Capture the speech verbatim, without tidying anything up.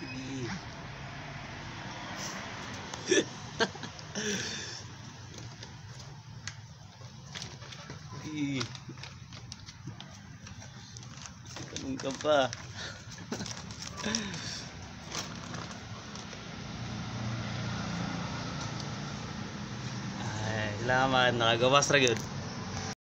Sige. Sige. Tanong ka pa. Ay, salamat. Nakagawas ra gyud.